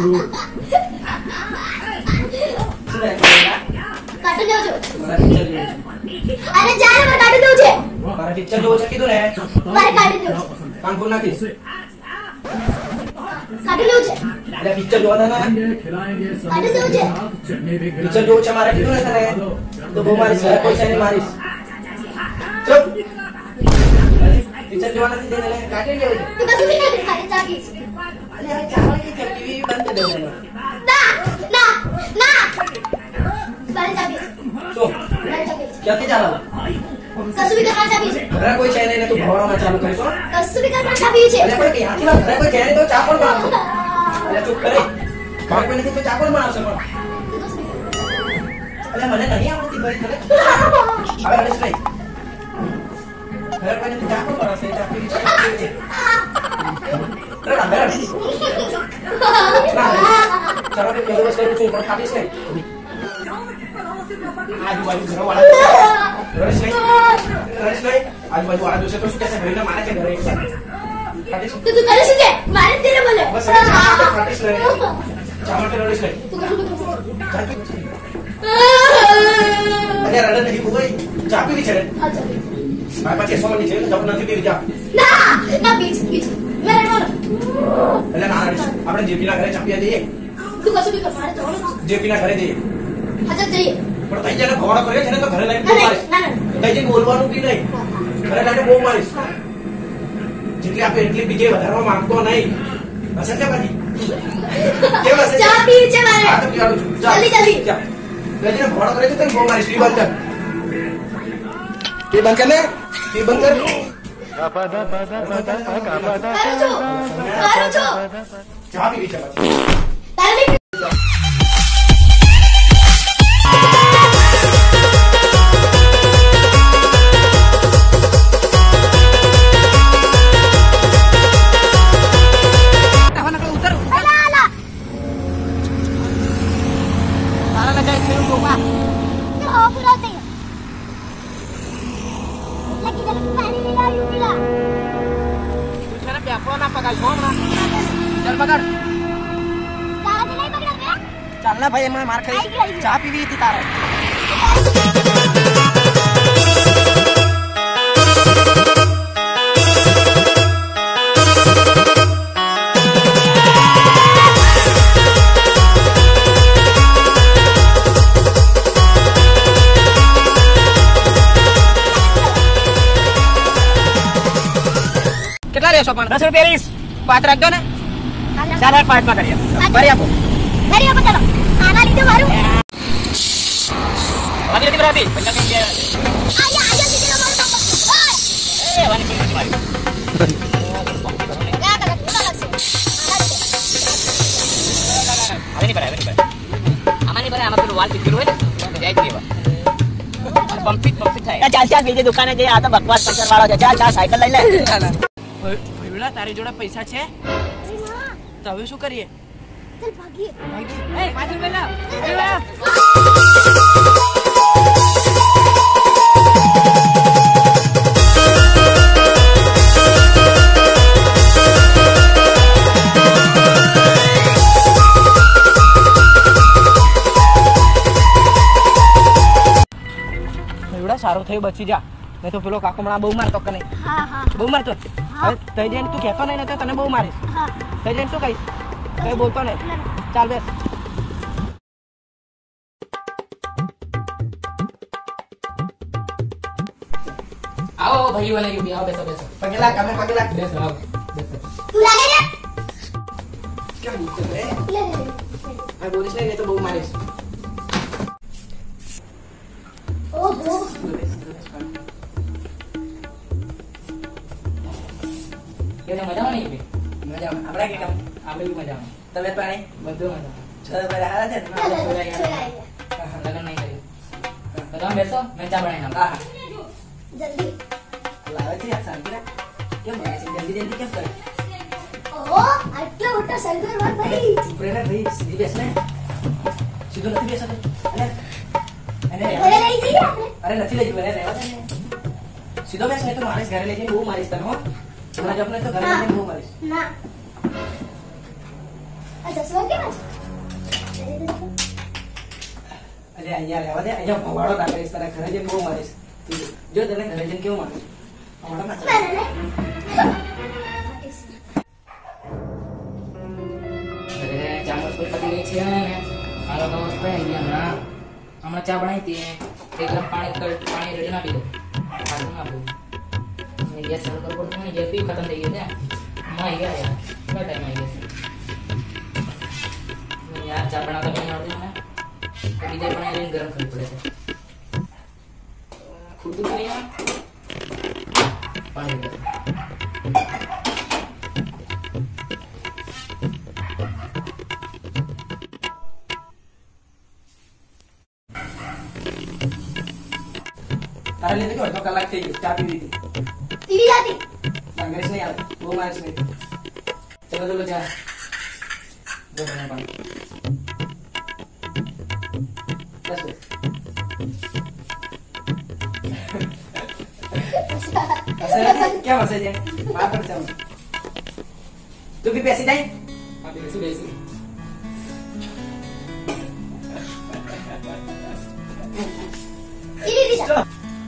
Cartoon જોઉં છું. અરે જા ને મારે કાર્ટૂન જોઉં છે. મારે પિક્ચર જોવું છે કીધું ને. મારે કાર્ટૂન જોઉં છે. કાન ખોલ નાખીશ. કાર્ટૂન જોઉં છે. અરે પિક્ચર જોવા દે ને. કાર્ટૂન જોઉં છે. પિક્ચર જોવું છે મારે કીધું ને તને. તો બહુ મારીશ ઘરે કોઈ છે નહીં મારીશ. ચૂપ. પિક્ચર જોવા નથી દેને કાઢી લેવું છે. તું કશું બી નથી ખાલી ચાકીશ. અરે હવે ચાવડી કે ટીવી બંધ કરી દેવું. ના ના ના મારે ચાકીશ. શું મારે ચાકીશ. ક્યાંથી ચાલો કશું બી કરવા ચાકીશ. ઘરે કોઈ છે નહીં ને તું ભણવામાં ચાલુ કરીશો. કશું બી કરવા ચાકીશ છે. અરે પણ ક્યાંથી ઘરે કોઈ છે નહીં તો ચા કોણ બનાવશે. અરે ચૂપ કરે. ઘરે કોઈ નથી તો ચા કોણ બનાવશે પણ. અરે મને નહીં આવડતી ભાઈ ખરે. હવે રડેશ નહીં. ઘરે કોઈ નથી ચા કોણ બનાવશે. ચા પીવી છે. રડા રડા. ચાલો કે દિવસ કરું છું પણ ખાતીશ નહીં. આજુબાજુ ઘરવાળા રડેશ નહીં. આજુબાજુ વાળા જોશે તો શું કહેશે ભાઈને મારે છે ઘરે એક સાથે. ખાતીશ તું કરે શું કે મારે તેરે બોલે બસ ખાતીશ નહીં. ચા માટે રડેશ નહીં. તું કશું બી કરશે. અરે રડે નહીં કોઈ ચા પીવી છે ને. હા ચાકીશ. મારે પછી સોમની છે જબ નથી પીવી જા. ના ના બીચ બીચ મેરે બોલો. એટલે ના રડીશ. આપણે જેપીના ઘરે ચા પીવા જઈએ. તું કશું બી કર મારે જવાનું છે. જેપીના ઘરે જઈએ. હા ચાલ જઈએ. પણ તઈ જઈને ભવાડો કર્યો છે ને તો ઘરે લઈને બહુ ના મારીશ. ના ના તઈ જઈને બોલવાનું બી નહીં. ઘરે લઈને બહુ મારીશ. જેટલી આપે એટલી બીજે વધારવા માંગતો નહીં. હશે છે પછી કેવું હશે? ચા પીવી છે મારે. હા તો પીવાનું છું. ચાલ. જલ્દી જલ્દી. ચાલ. તઈ જઈને ભવાડો કર્યો છે તો બહુ મારીશ. ટી બંધ કર. ટી બંધ કર ને. ટી બંધ કર. કરું છું. ચા પીવી છે પછી. તારે બી ચાલ ના ભાઈ એમાં માર ખાઈ ચા પીવી હતી તારે. કેટલા લેશો પણ? 10 રૂપિયા લઈશ. 5 રાખજો ને. 4 8 5 માં કરીએ. ભરી આપો. ઘરે આવો ચાલો. આના લીધે મારું વાલી હતી બરાતી પૈસા કઈ ગયા. આયા આયા દીદી મારું કામ. એ વાલી પૈસા મારી. ક્યાં કરે કેટલા લાગશે? હવે નહીં ભરાય આમાં નહીં ભરાય. આમાં પેલું વાલ પીધું હોય ને જાય જ દેવા પંપિત થાય. ચાલ ચાલ બીજી દુકાને જઈએ. આ તો બકવાસ પંચર વાળો છે. ચાલ ચાલ સાયકલ લઈ લે. ભઈલા તારી જોડે પૈસા છે તો હવે શું કરીએ? ચલ ભાગીએ. એ 5 રૂપિયા લાવ. સારું થયું બચી જા. નહીં તો પેલો કાકો હમણાં બહુ મારતો કે નહીં? હા હા બહુ મારતો. હવે તઈ જઈને તું કહેતો નહીં ને તો તને બહુ મારીશ. હા તઈ જઈને શું કહીશ? કઈ બોલતો નહીં. ચાલ બેસ. આવો ભાઈ વાલે યુ આવો બેસો બેસો. પગલા કામે પગલા બેસો આવો બેસો. તું લાગે ને કેમ બોલતો રે? લે લે આ બોલીશ નહીં તો બહુ મારીશ. ઓહો કેને મજા નહીં બે મજા આપણે કે કામ આપણે મજા તબિયત પાણી બધું મજા છ બરા હારા છે ને લગન નહીં કર્યું તો તમે બેસો મેં ચા બનાવી નાખ. હા જલ્દી લાવે છે શાંતિ રાખ. કેમ બને છે જલ્દી જલ્દી કેમ કરે? ઓહો આટલો મોટો સરદાર વાત ભાઈ. ચૂપ રહે ભાઈ. સીધી બેસ ને. સીધો નથી બેસો અને ઘરે લઈ જઈએ આપણે. અરે નથી લઈ જવું. અરે રહેવા દે ને. સીધો બેસ નહીં તો મારીશ. ઘરે લઈ જઈને બહુ મારીશ તને હો. મને જપ નહીં તો ઘરે લઈને બહુ મારીશ. ના ચશ્મા કેવા છે? અરે અહીંયા રહેવા દે, અહીંયા ભવાડો ના કરીશ, તારા ઘરે જઈને બહુ મારીશ. જો તને ઘરે જઈને કેવું મારું ભવાડો ના ચાલે. અરે ચામચ પર પતી ગઈ છે ને મારો કામ ભાઈ અહીંયા હમણાં ચા બનાવી હતી એક ગ્લાસ પાણી રેડી નાખી દો પાછું નાખું ગેસ ચાલુ કરવો પડશે ને ગેસ બી ખતમ થઈ ગયો છે માં ગયા યાર કેટલા ટાઈમ આવી ગયો યાર ચા બનાવતા નહીં આવડતું મને તો બીજા પાણી લઈને ગરમ કરવું પડે છે ખૂટતું નહીં યાર પાણી ગરમ તારે લીધે કે અડધો કલાક થઈ ગયો, ચા પી લીધી. પીવી જાતી. અંગ્રેજ નહીં આવે, બહુ મારીશ નહીં. ચલો ચલો ચા. જો મને પાણી. બસ બસ. હસે નથી? કેમ હસે છે? બહાર પર ચાલ. તું બી બેસી જાય? હા બેસી બેસી. પીવી દીધા.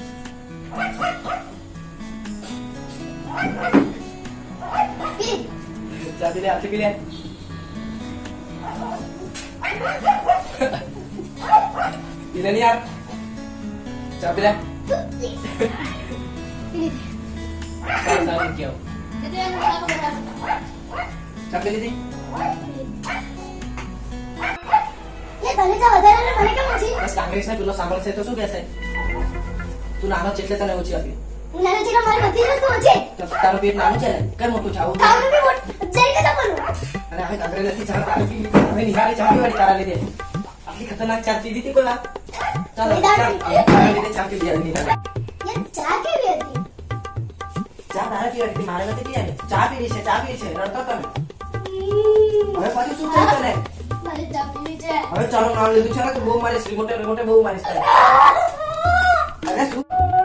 ચા પી લે, હાથે પી લે. પી લે ને યાર. ચા પી લે. સારું કેવું. ચા પી લીધી? બસ કાંગ્રેસ ને પેલો સાંભળશે તો શું કહેશે? તું નાનો છે એટલે તને ઓછી આપી. તો તારું પેટ નાનું છે ને, કઈ મોટું છે આવું? અને હવે કાંગ્રેસ નથી ચા તારું પી લીધી. હવે નિહાળે ચા પીવાની તારા લીધે. આટલી ખતરનાક ચા પી લીધી કોઈ વાર? ચાલો તારા લીધે ચા પી લીધી નિહાળે. ચા તારે પીવાની હતી, મારે નથી પીવાની. ચા પીવી છે, ચા પીવી છે, રડતો તમે. હવે પાછું શું થયું તને? હવે ચાલો નામ લીધું છે ને તો બહુ મારીશ, રિમોટે બહુ મારીશ. અરે શું